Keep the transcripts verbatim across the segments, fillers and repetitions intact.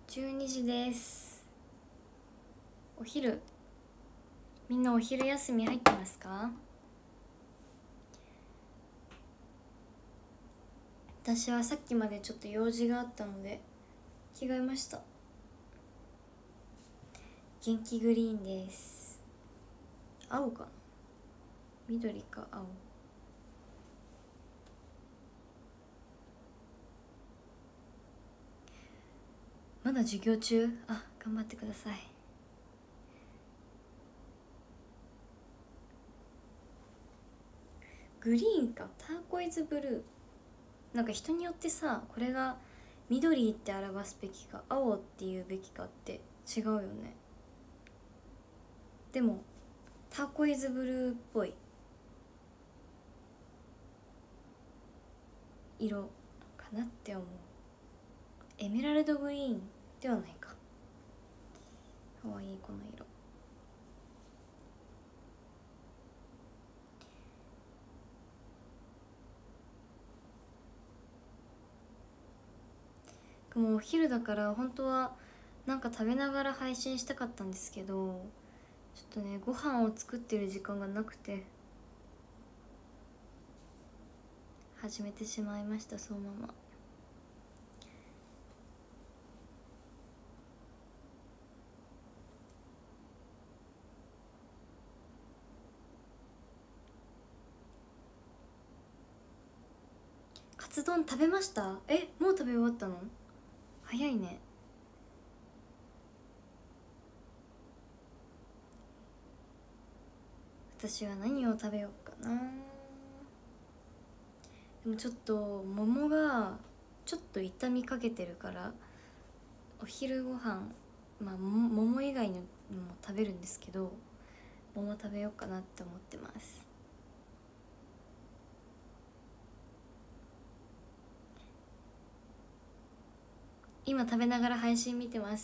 じゅうにじです。お昼、みんなお昼休み入ってますか？私はさっきまでちょっと用事があったので着替えました。元気グリーンです。青かな、緑か青。まだ授業中？あ、頑張ってください。グリーンかターコイズブルー、なんか人によってさ、これが緑って表すべきか青っていうべきかって違うよね。でもターコイズブルーっぽい色かなって思う。エメラルドグリーンではないか。かわいいこの色。もうお昼だから本当はなんか食べながら配信したかったんですけど、ちょっとねご飯を作ってる時間がなくて始めてしまいました、そのまま。カツ丼食べました？え、もう食べ終わったの？早いね。私は何を食べようかな。でもちょっと桃がちょっと傷みかけてるから、お昼ご飯まあ桃以外のも食べるんですけど、桃食べようかなって思ってます。今食べながら配信見てます。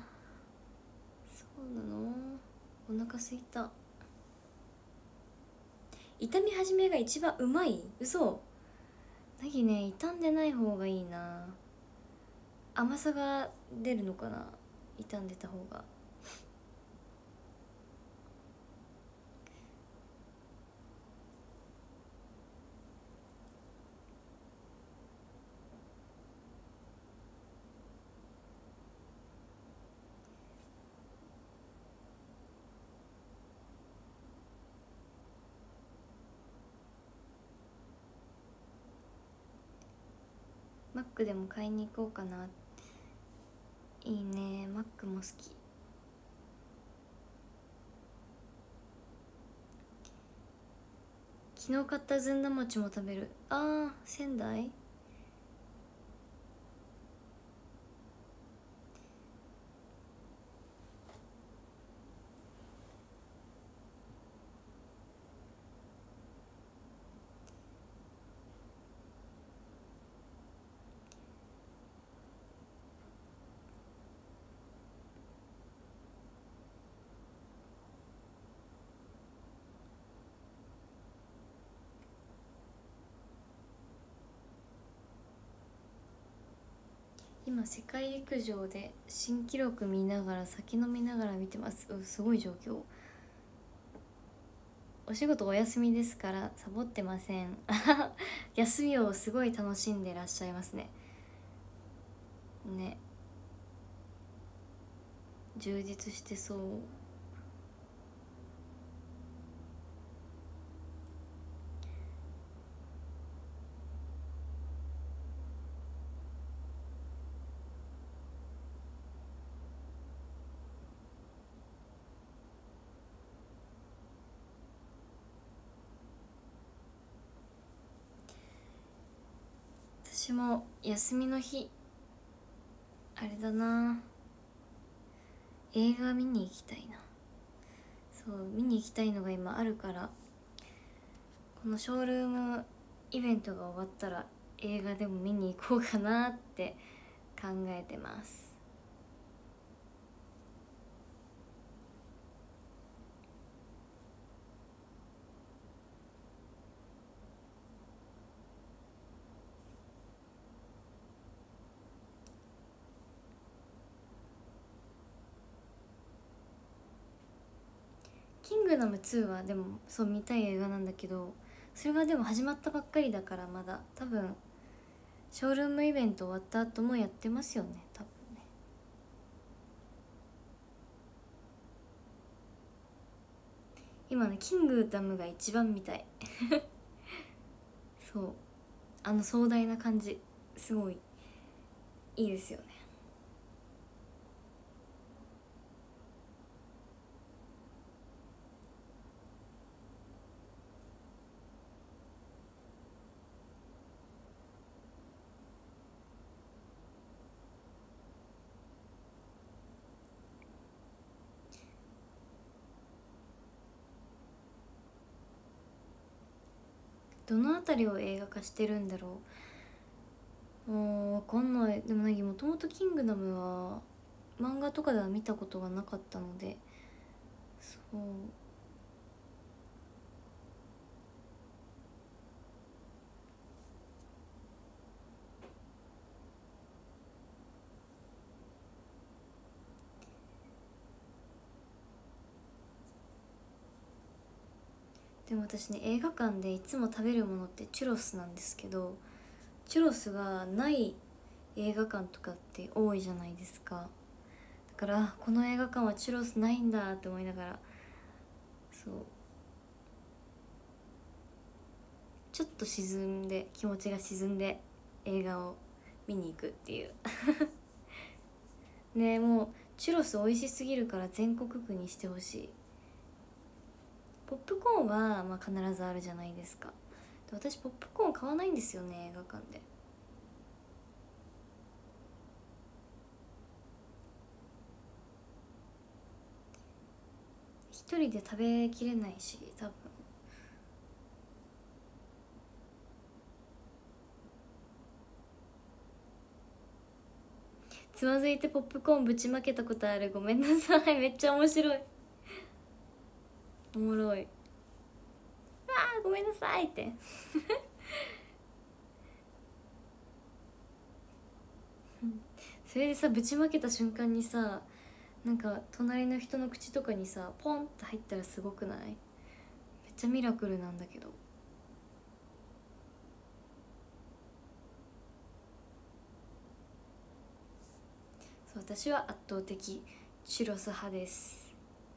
そうなの？お腹すいた。傷み始めが一番うまい？嘘。なぎね、傷んでない方がいいな。甘さが出るのかな、傷んでた方が。マックでも買いに行こうかな。いいね、マックも好き。昨日買ったずんだ餅も食べる。あー、仙台。今世界陸上で新記録見ながら酒飲みながら見てます。うすごい状況。お仕事お休みですからサボってません。休みをすごい楽しんでらっしゃいますね。ね、充実してそう。私も休みの日あれだな、映画見に行きたいな。そう見に行きたいのが今あるから、このショールームイベントが終わったら映画でも見に行こうかなって考えてます。 キングダムツーはでもそう見たい映画なんだけど、それがでも始まったばっかりだから、まだ多分ショールームイベント終わった後もやってますよね多分ね。今ねキングダムが一番見たいそう、あの壮大な感じすごいいいですよね。どのあたりを映画化してるんだろう。もうわかんない。でももともとキングダムは漫画とかでは見たことがなかったので、そうでも私ね映画館でいつも食べるものってチュロスなんですけど、チュロスがない映画館とかって多いじゃないですか。だからこの映画館はチュロスないんだって思いながら、そうちょっと沈んで気持ちが沈んで映画を見に行くっていうね。えもうチュロス美味しすぎるから全国区にしてほしい。ポップコーンはまあ必ずあるじゃないですか。で私ポップコーン買わないんですよね映画館で。一人で食べきれないし多分。つまずいてポップコーンぶちまけたことある、ごめんなさいめっちゃ面白い、おもろい。あーごめんなさいってそれでさぶちまけた瞬間にさ、なんか隣の人の口とかにさポンって入ったらすごくない？めっちゃミラクルなんだけど。そう私は圧倒的チュロス派です。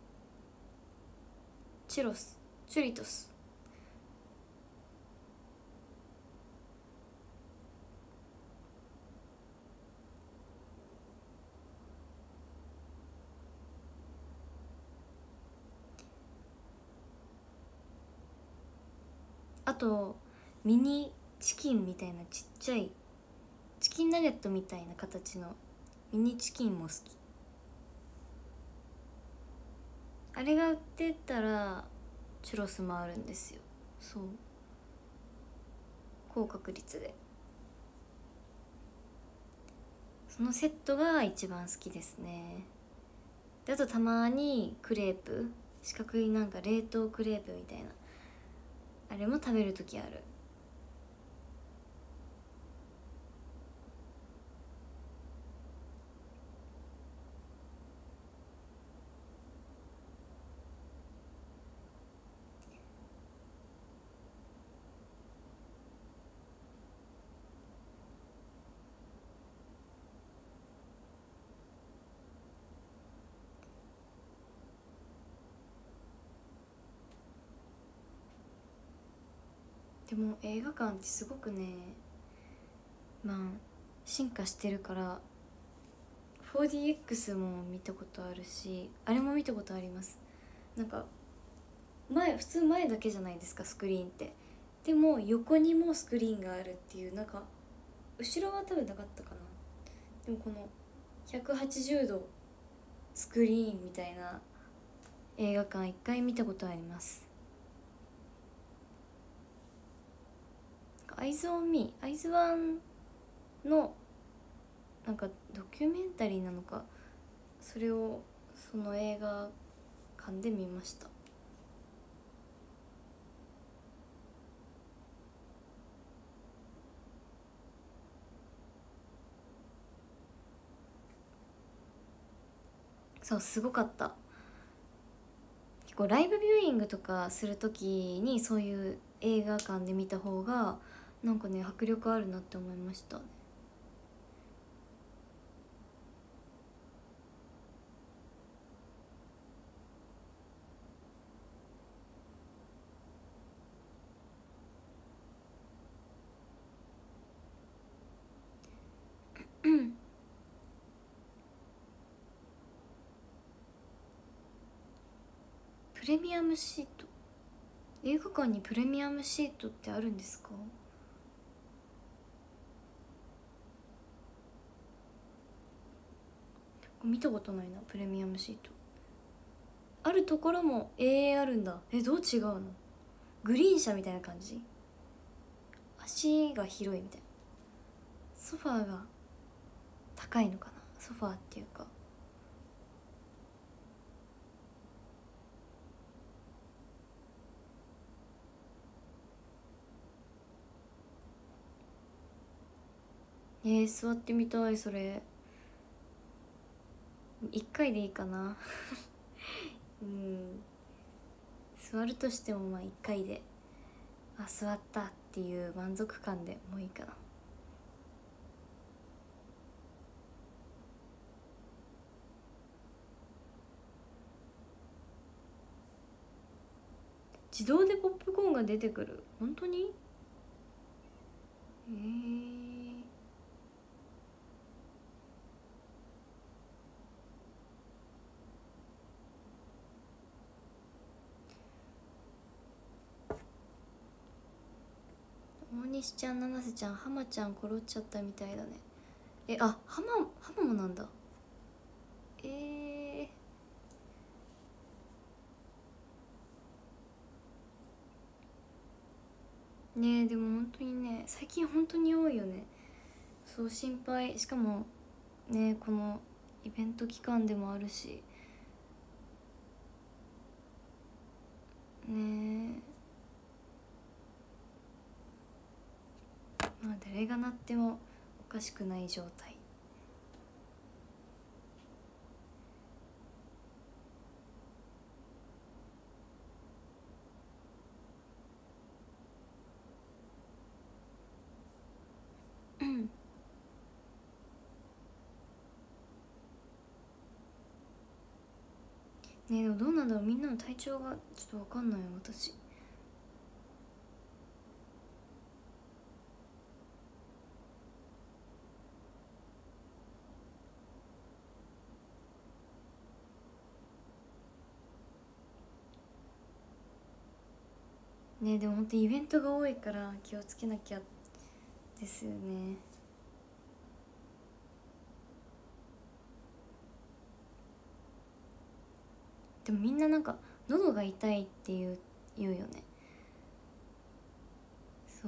チュロスチュリトス。あとミニチキンみたいなちっちゃいチキンナゲットみたいな形のミニチキンも好き。あれが売ってたらチュロスもあるんですよ。そう高確率でそのセットが一番好きですね。であとたまにクレープ、四角いなんか冷凍クレープみたいなあれも食べる時ある。でも映画館ってすごくねまあ進化してるから フォーディーエックス も見たことあるし、あれも見たことあります。なんか前普通前だけじゃないですかスクリーンって。でも横にもスクリーンがあるっていう、なんか後ろは多分なかったかな。でもこのひゃくはちじゅうどスクリーンみたいな映画館一回見たことあります。アイズ・オン・ミー、アイズワンのなんかドキュメンタリーなのか、それをその映画館で見ました。そうすごかった。 結構ライブビューイングとかする時にそういう映画館で見た方がなんかね迫力あるなって思いましたね。プレミアムシート、映画館にプレミアムシートってあるんですか？見たことないな。プレミアムシートあるところもええー、あるんだ。え、どう違うの？グリーン車みたいな感じ？足が広いみたいな。ソファーが高いのかな。ソファーっていうかえー、座ってみたい。それ一回でいいかなうん、座るとしてもまあ一回で、あ、座ったっていう満足感でもういいかな。自動でポップコーンが出てくる？本当に？えー、大西ちゃん、七瀬ちゃん、浜ちゃん転っちゃったみたいだね。え、あ、浜浜もなんだ。えー、ねえ、でも本当にね最近本当に多いよね。そう心配。しかもねこのイベント期間でもあるしねえ、まあ誰がなってもおかしくない状態。うんねえ、でもどうなんだろう。みんなの体調がちょっと分かんないよ私。ねえ、でも本当イベントが多いから気をつけなきゃですよね。でもみんななんか喉が痛いっていう言うよね。そう。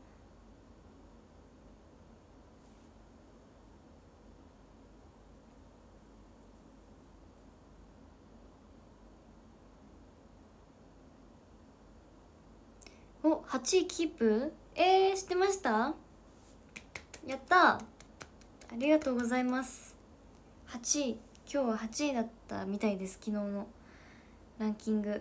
お、はちいキープ。えー、知ってました？やったー、ありがとうございます。はちい、今日ははちいだったみたいです。昨日のランキング。あ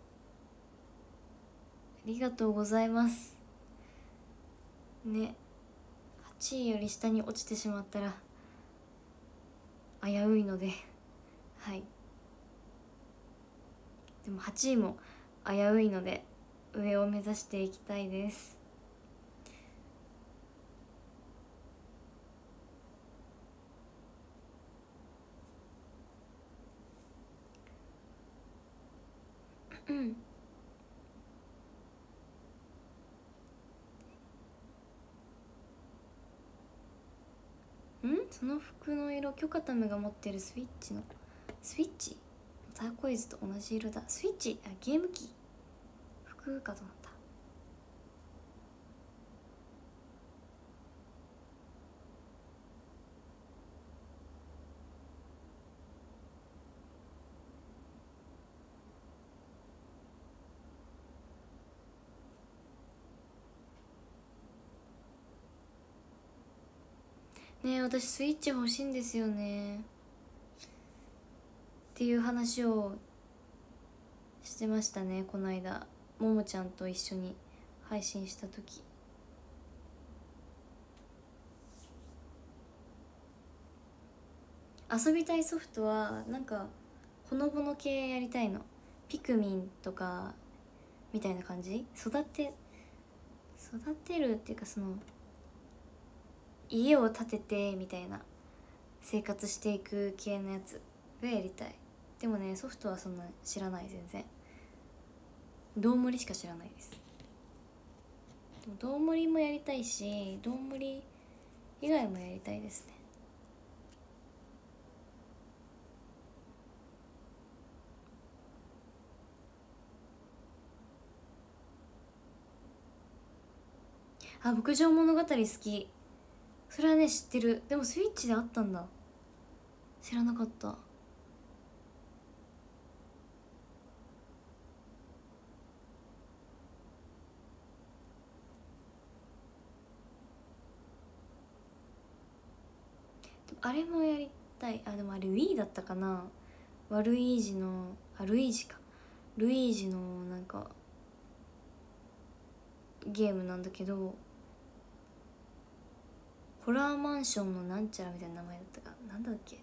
りがとうございますね。はちいより下に落ちてしまったら危ういので、はい。でもはちいも危ういので上を目指していきたいです。うんん、その服の色、キョカタムが持ってるスイッチのスイッチターコイズと同じ色だ。スイッチ、あ、ゲーム機、服かと思った。ねえ、私スイッチ欲しいんですよねっていう話をしてましたね。この間ももちゃんと一緒に配信した時。遊びたいソフトはなんかほのぼの系やりたいの。ピクミンとかみたいな感じ。育て育てるっていうか、その家を建ててみたいな生活していく系のやつがやりたい。でもね、ソフトはそんな知らない。全然どんもりしか知らないです。でもどんもりもやりたいし、どんもり以外もやりたいですね。あ、牧場物語好き。それはね知ってる。でもスイッチであったんだ。知らなかった。あれもやりたい。あ、でもあれ Wii だったかな。ワルイージの、あ、ルイージか、ルイージのなんかゲームなんだけど、ホラーマンションのなんちゃらみたいな名前だったかなんだっけ。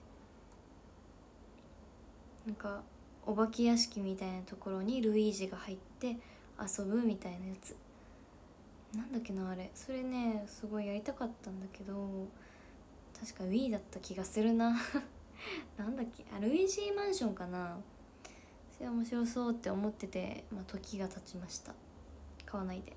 なんかお化け屋敷みたいなところにルイージが入って遊ぶみたいなやつなんだっけな。あれ、それねすごいやりたかったんだけど、確か Wii だった気がするななんだっけ、あ、ルイージマンションかな。それ面白そうって思ってて、まあ、時が経ちました。買わないで。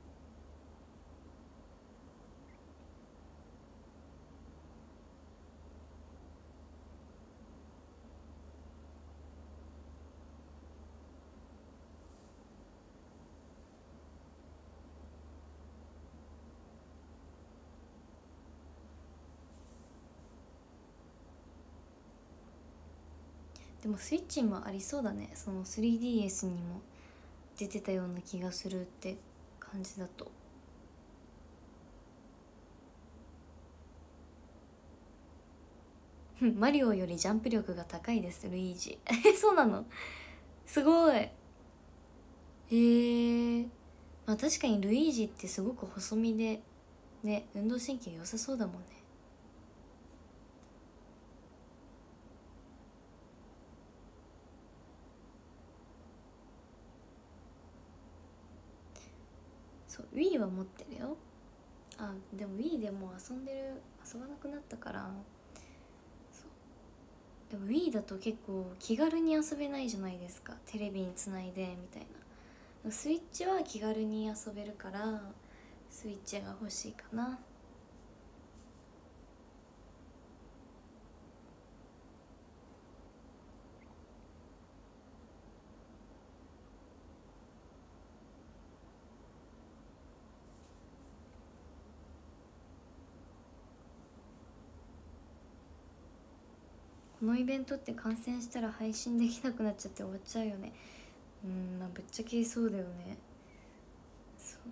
でもスイッチもありそうだね。その スリーディーエス にも出てたような気がするって感じだと。マリオよりジャンプ力が高いですルイージえ、そうなの。すごい。へえ。まあ確かにルイージってすごく細身でね、運動神経良さそうだもんね。そう Wii は持ってるよ。あ、でも Wii でもう遊んでる、遊ばなくなったから。そう、でも Wii だと結構気軽に遊べないじゃないですか、テレビにつないでみたいな。スイッチは気軽に遊べるからスイッチが欲しいかな。このイベントって感染したら配信できなくなっちゃって終わっちゃうよね。うん、まあぶっちゃけそうだよね。そう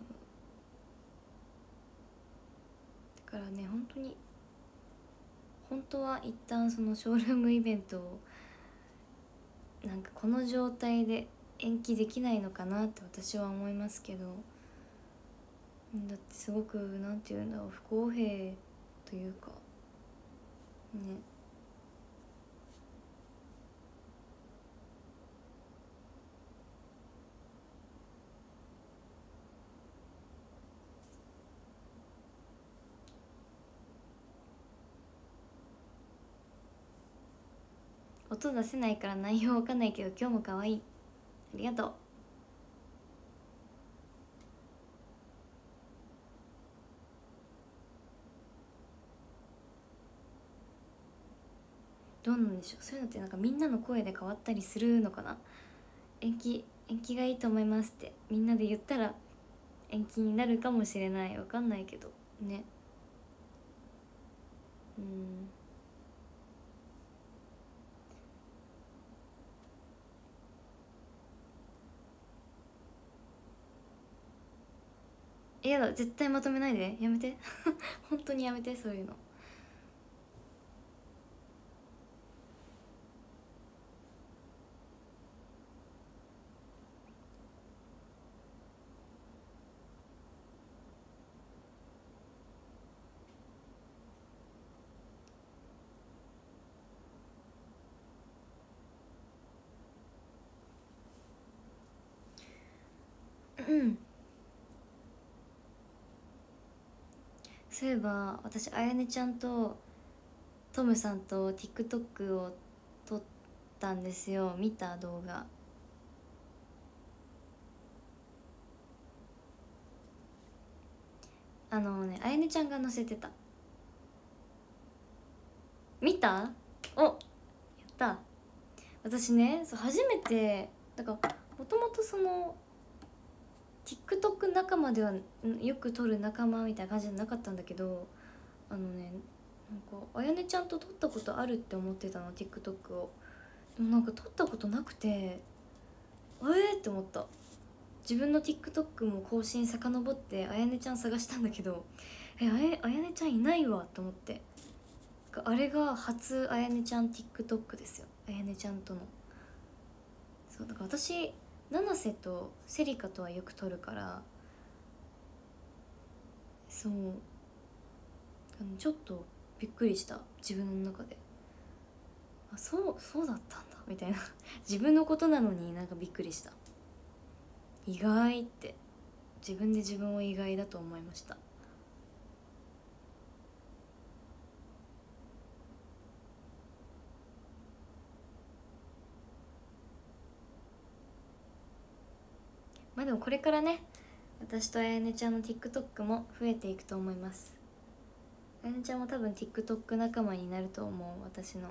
だからね、本当に本当は一旦そのショールームイベントをなんかこの状態で延期できないのかなって私は思いますけど、だってすごくなんていうんだろう、不公平というかね。音出せないから内容わかんないけど今日も可愛い。ありがとう。どうなんでしょう、そういうのってなんかみんなの声で変わったりするのかな。延期延期がいいと思いますってみんなで言ったら延期になるかもしれない。わかんないけどね。うん。え、やだ、絶対まとめないで、やめて本当にやめて、そういうの。 うんそういえば私あやねちゃんとトムさんと TikTok を撮ったんですよ。見た動画。あのねあやねちゃんが載せてた。見た？お、やった。私ねそう初めてだからもともとその TikTok 仲間ではよく撮る仲間みたいな感じじゃなかったんだけど、あのねなんかあやねちゃんと撮ったことあるって思ってたの TikTok を。でもなんか撮ったことなくてえーって思った。自分の TikTok も更新遡ってあやねちゃん探したんだけどえあやあやねちゃんいないわと思って、あれが初あやねちゃん TikTok ですよ。あやねちゃんとの。そうだから私七瀬とセリカとはよく撮るから、そうあのちょっとびっくりした自分の中で。あそうそうだったんだみたいな自分のことなのになんかびっくりした。意外って自分で自分を意外だと思いました。まあでもこれからね私とあやねちゃんの TikTok も増えていくと思います。あやねちゃんも多分 TikTok 仲間になると思う。私の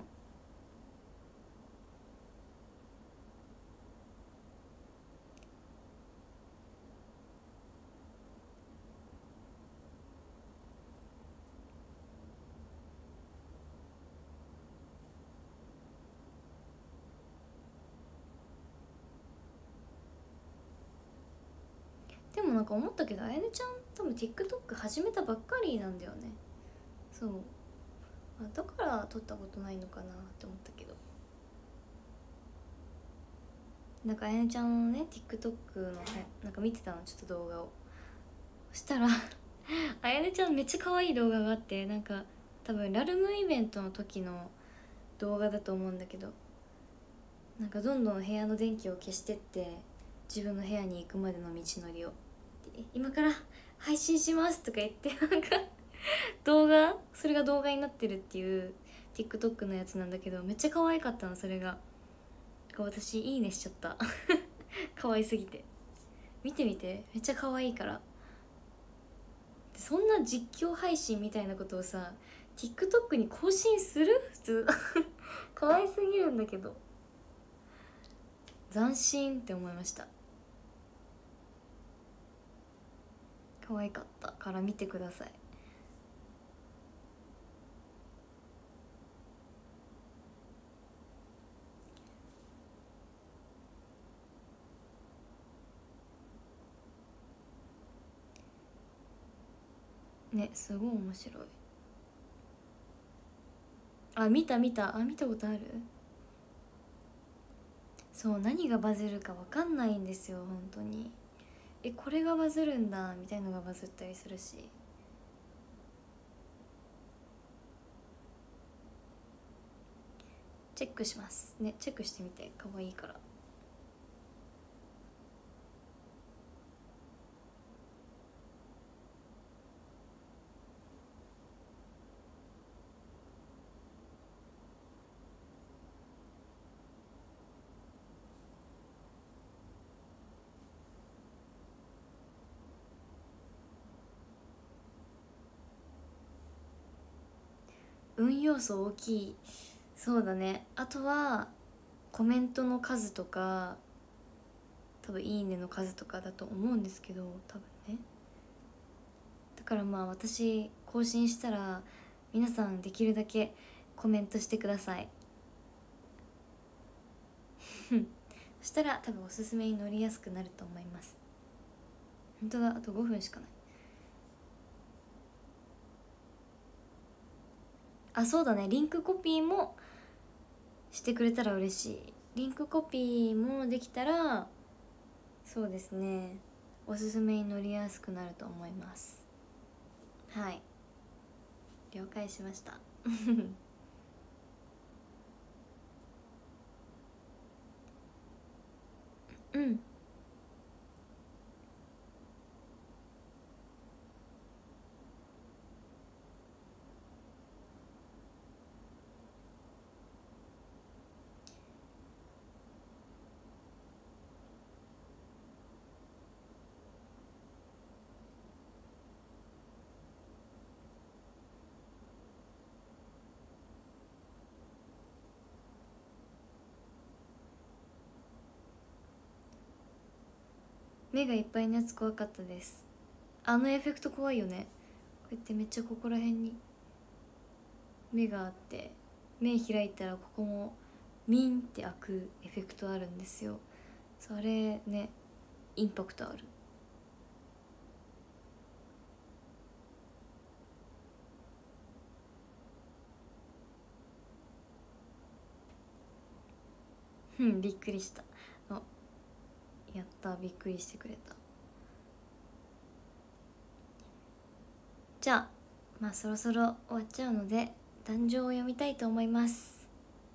でもなんか思ったけどあやねちゃん多分 TikTok 始めたばっかりなんだよね。そうあだから撮ったことないのかなって思ったけど、なんかあやねちゃんのね TikTok のなんか見てたのちょっと動画を。そしたらあやねちゃんめっちゃ可愛い動画があって、なんか多分ラルムイベントの時の動画だと思うんだけど、なんかどんどん部屋の電気を消してって自分の部屋に行くまでの道のりを今から配信しますとか言ってなんか動画それが動画になってるっていう TikTok のやつなんだけど、めっちゃ可愛かったのそれが。私いいねしちゃった可愛すぎて。見てみてめっちゃ可愛いから。そんな実況配信みたいなことをさ TikTok に更新する普通可愛すぎるんだけど斬新って思いました。可愛かったから見てください。ねすごい面白い。あ見た見たあ見たことある。そう何がバズるか分かんないんですよ本当に。えこれがバズるんだみたいのがバズったりするし。チェックしますね。チェックしてみて可愛いから。運要素大きい。そうだね。あとはコメントの数とか多分いいねの数とかだと思うんですけど、多分ね。だからまあ私更新したら皆さんできるだけコメントしてくださいそしたら多分おすすめに乗りやすくなると思います。本当だ、あとごふんしかない。あそうだね、リンクコピーもしてくれたら嬉しい。リンクコピーもできたらそうですねおすすめに乗りやすくなると思います。はい了解しましたうん目がいっぱいのやつ怖かったです。あのエフェクト怖いよね。こうやってめっちゃここら辺に目があって、目開いたらここもミンって開くエフェクトあるんですよ。それね、インパクトある。うん、びっくりした。あ、やった、びっくりしてくれた。じゃあまあそろそろ終わっちゃうので壇上を読みたいと思います。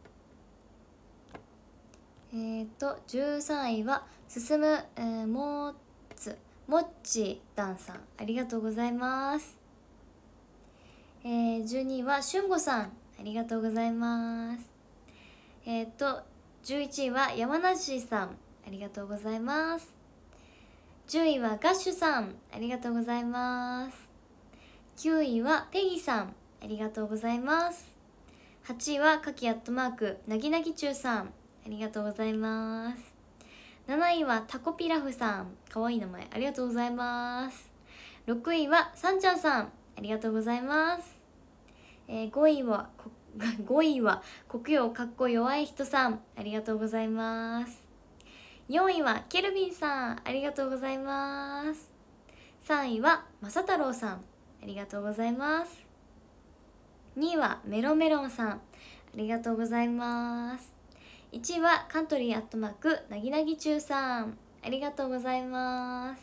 えーとじゅうさんいは進む、えー、もつもっちだんさん、ありがとうございます。えー、じゅうにいはしゅんごさん、ありがとうございます。えーとじゅういちいは山梨さん、ありがとうございます。じゅういはガッシュさん、ありがとうございます。きゅういはペギさん、ありがとうございます。はちいはかきアットマークなぎなぎちゅうさん、ありがとうございます。なないはタコピラフさん、かわいい名前、ありがとうございます。ろくいはさんちゃんさん、ありがとうございます。えー、ごいはごいは国用かっこ弱い人さん、ありがとうございます。よんいはケルビンさん、ありがとうございます。さんいはまさ太郎さん、ありがとうございます。にいはメロメロンさん、ありがとうございます。いちいはカントリーアットマークなぎなぎちゅうさん、ありがとうございます。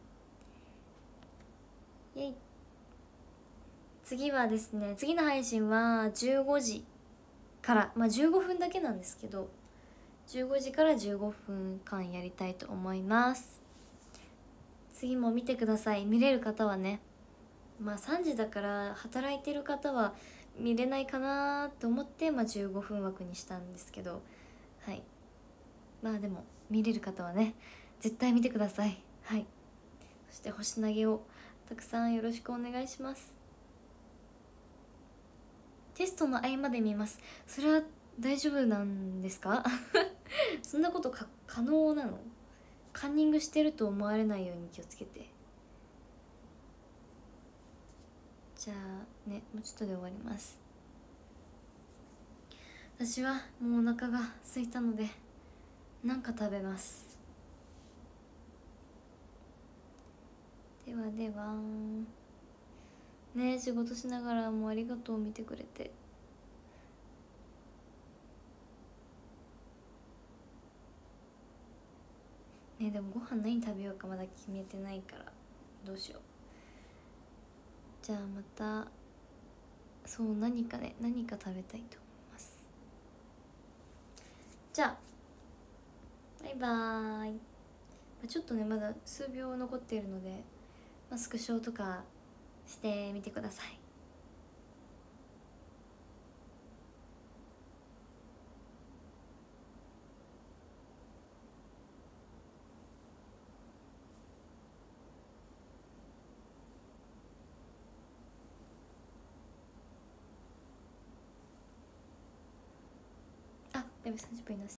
イエイ。次はですね、次の配信はじゅうごじから、まあじゅうごふんだけなんですけど、じゅうごじからじゅうごふんかんやりたいと思います。次も見てください。見れる方はね。まあさんじだから働いてる方は見れないかなと思って、まあ、じゅうごふん枠にしたんですけど、はい、まあでも見れる方はね絶対見てください。はい、そして星投げをたくさんよろしくお願いします。テストの合間で見ます。それは大丈夫なんですか？そんなことか可能なの？カンニングしてると思われないように気をつけて。じゃあね、もうちょっとで終わります。私はもうお腹が空いたのでなんか食べます。ではではねえ、仕事しながらもありがとう、見てくれて。ねえ、でもご飯何食べようかまだ決めてないからどうしよう。じゃあまた、そう何かね何か食べたいと思います。じゃあバイバーイ。ちょっとねまだ数秒残っているので、まあ、スクショとかしてみてください。あ、でもさんじゅっぷんいなし